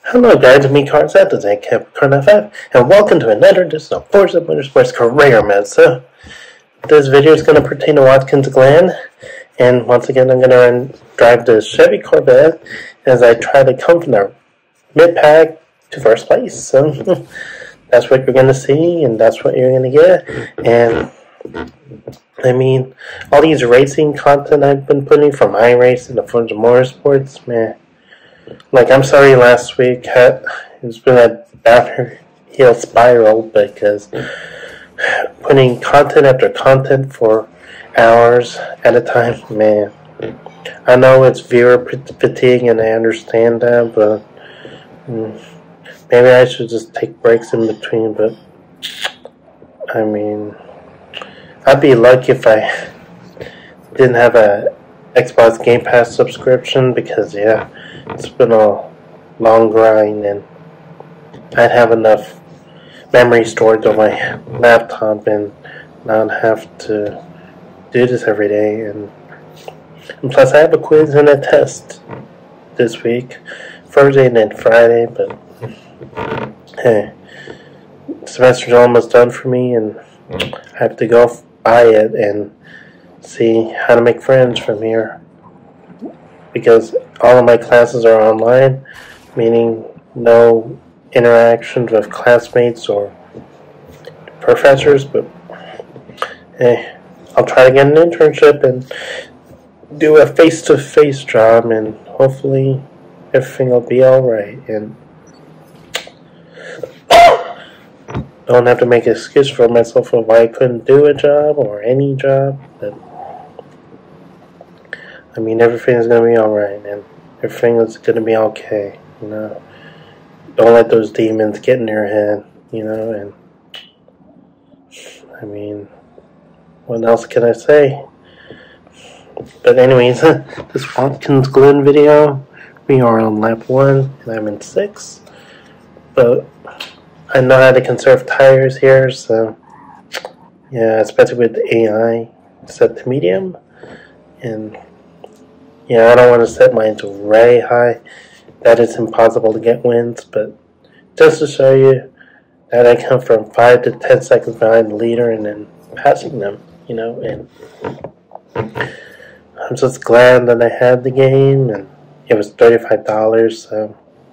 Hello guys, it's me Carzette, this is Capricorn 5, and welcome to another edition of Forza Motorsports Career Mode. So, this video is going to pertain to Watkins Glen, and once again I'm going to drive the Chevy Corvette as I try to come from the mid-pack to first place. So, that's what you're going to see, and that's what you're going to get, and I mean, all these racing content I've been putting from iRacing to Forza Motorsports, man. Like, I'm sorry last week, it's been a downhill spiral because putting content after content for hours at a time, man. I know it's viewer fatigue and I understand that, but maybe I should just take breaks in between, but I mean, I'd be lucky if I didn't have a Xbox Game Pass subscription because, yeah, it's been a long grind and I'd have enough memory stored on my laptop and not have to do this every day. And plus, I have a quiz and a test this week, Thursday and then Friday, but hey, the semester's almost done for me and I have to go by it and see how to make friends from here, because all of my classes are online, meaning no interactions with classmates or professors, but hey, I'll try to get an internship and do a face-to-face job, and hopefully everything will be alright, and don't have to make an excuse for myself of why I couldn't do a job or any job, but I mean, everything is going to be alright, and everything is going to be okay, you know. Don't let those demons get in your head, you know, and I mean, what else can I say? But anyways, this Watkins Glen video, we are on lap 1, and I'm in 6, but I know how to conserve tires here, so yeah, especially with the AI set to medium, and yeah, I don't want to set mine to way high. That is impossible to get wins, but just to show you that I come from 5 to 10 seconds behind the leader and then passing them, you know, and I'm just glad that I had the game, and it was $35, so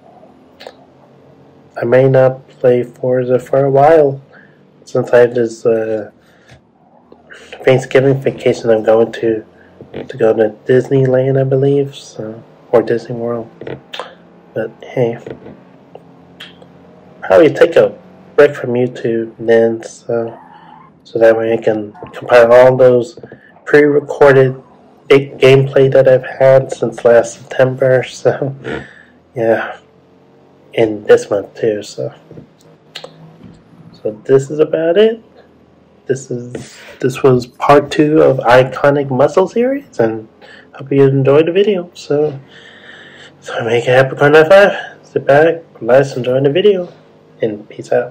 I may not play Forza for a while since I have this Thanksgiving vacation I'm going to go to Disneyland, I believe, so, or Disney World. But hey, probably take a break from YouTube then, so that way I can compile all those pre-recorded gameplay that I've had since last September. So yeah, in this month too. So this is about it. This was part 2 of Iconic Muscle series, and hope you enjoyed the video. So make a happy Capricorn 5. Sit back, relax, enjoy the video, and peace out.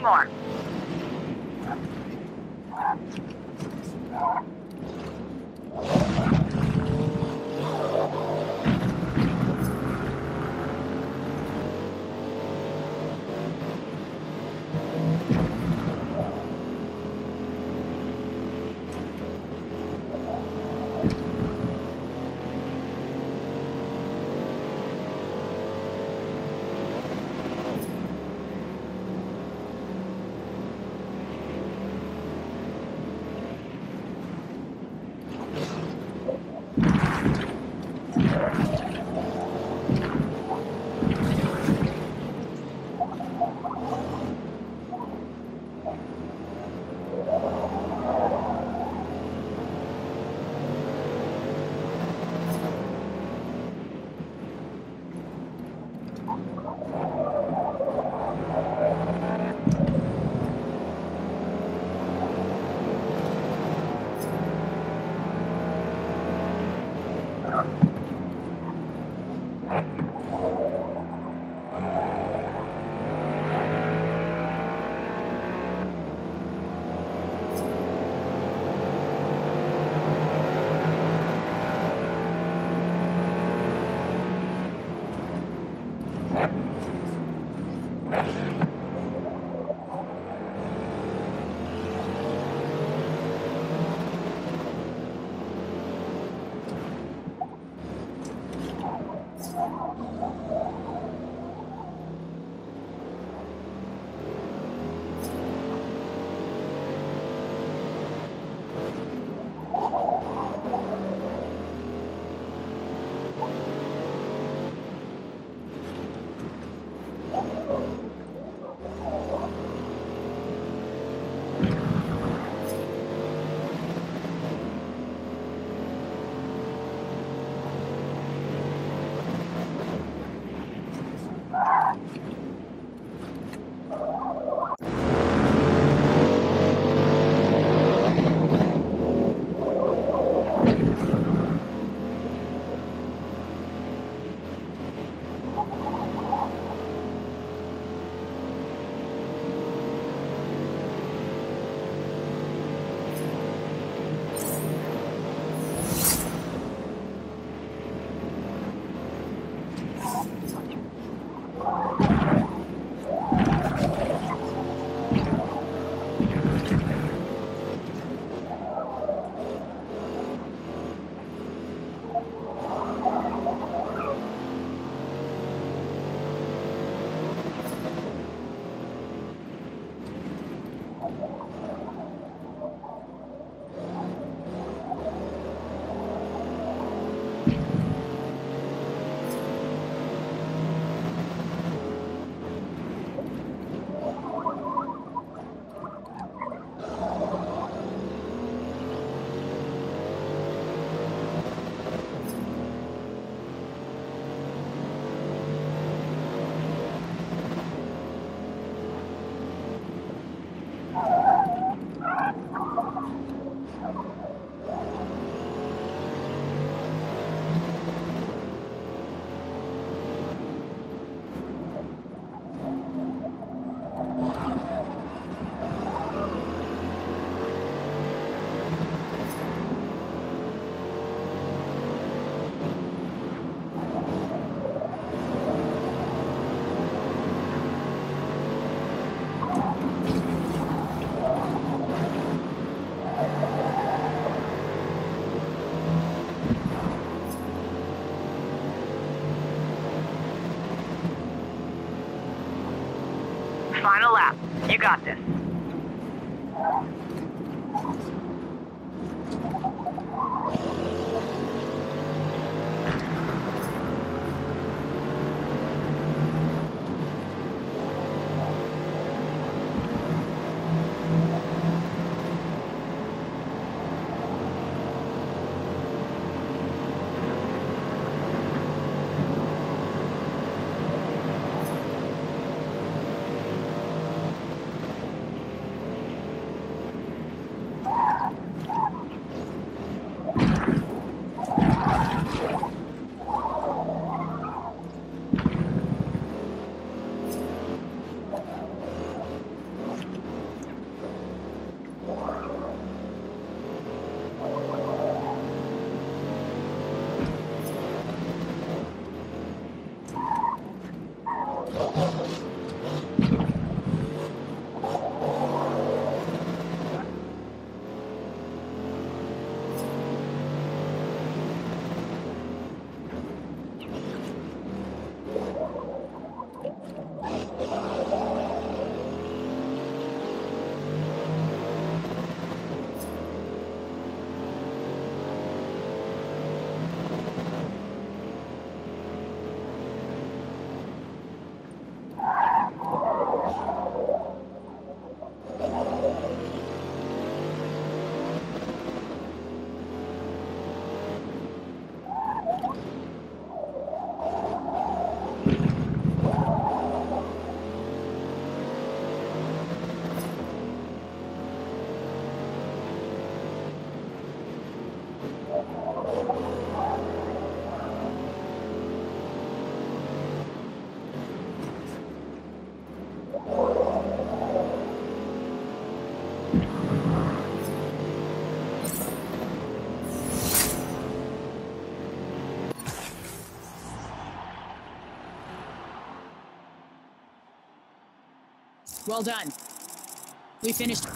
more. Final lap. You got this. Well done. We finished.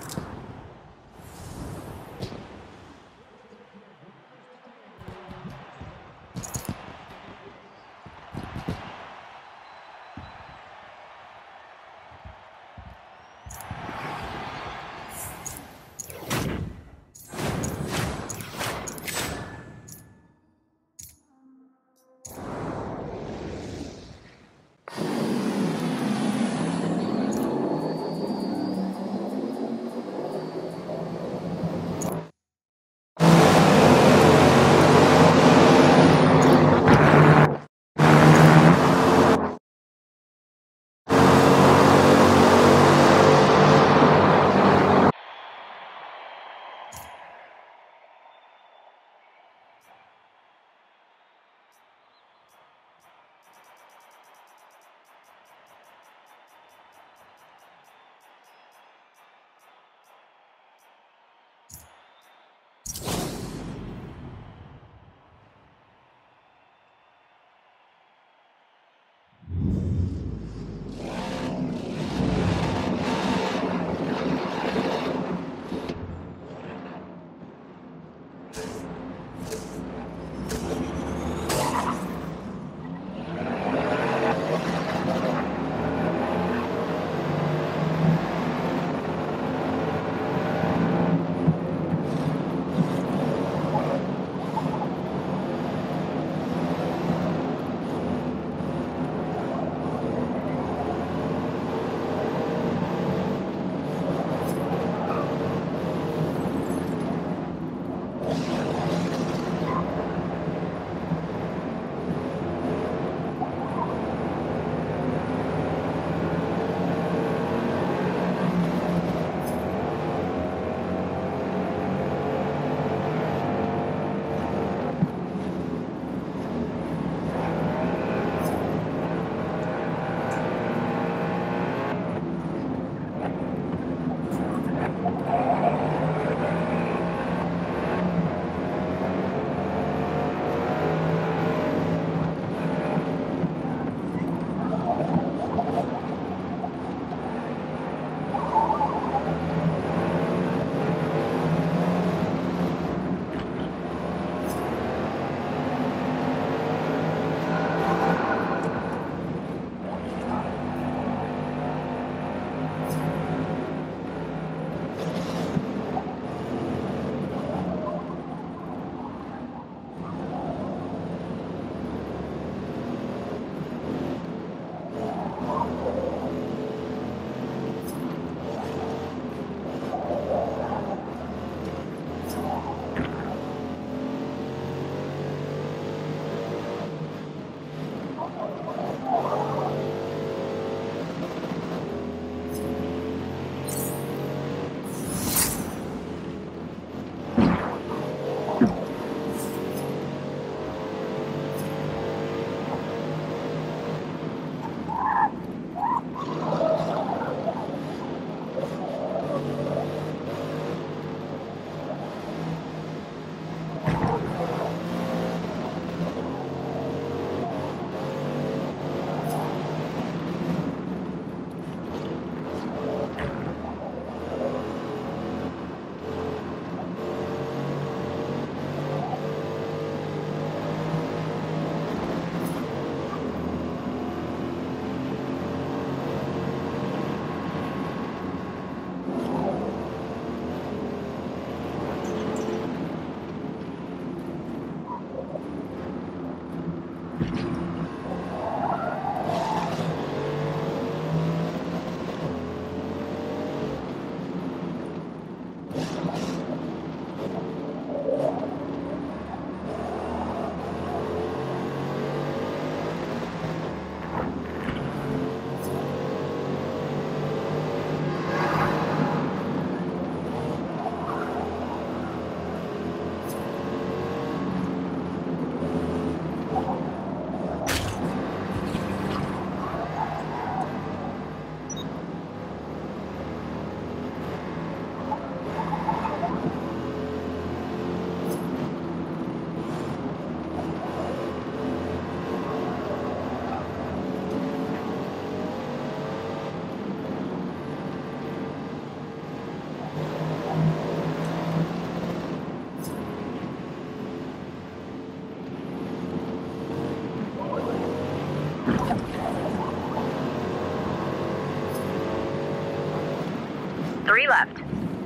3 left.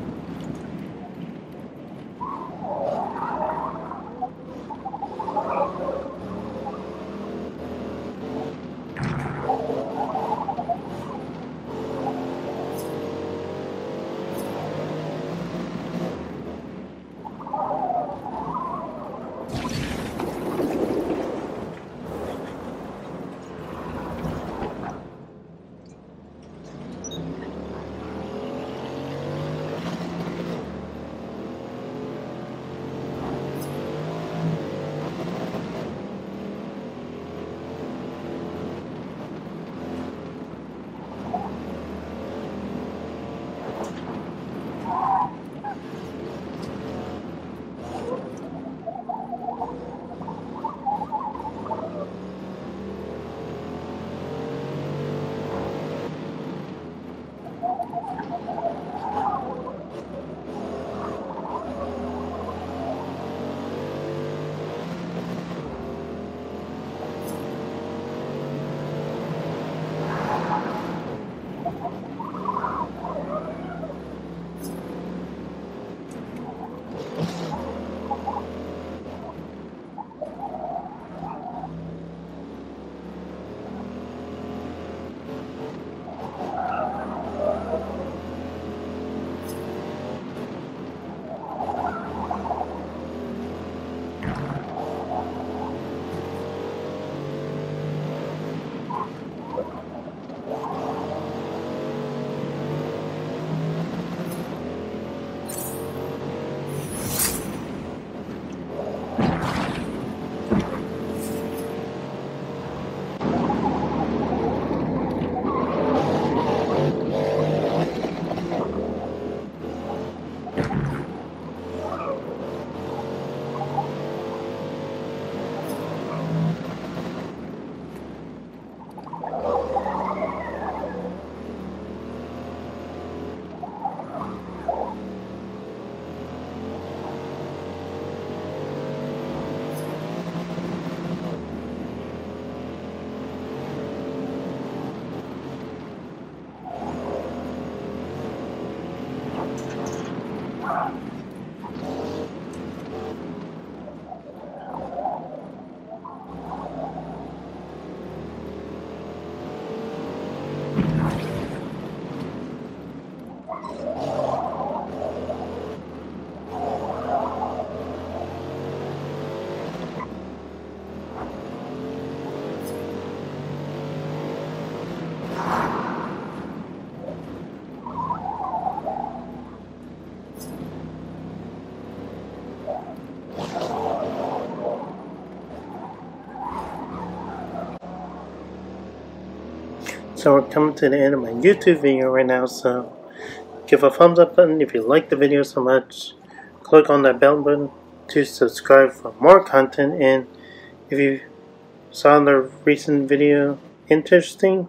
So we're coming to the end of my YouTube video right now, so give a thumbs up button if you like the video so much. Click on that bell button to subscribe for more content, and if you saw the recent video interesting,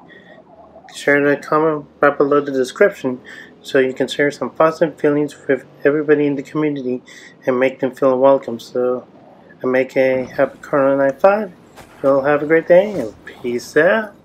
share the comment right below the description so you can share some thoughts and feelings with everybody in the community and make them feel welcome. So I make a happy Corona Night 5. You'll have a great day and peace out.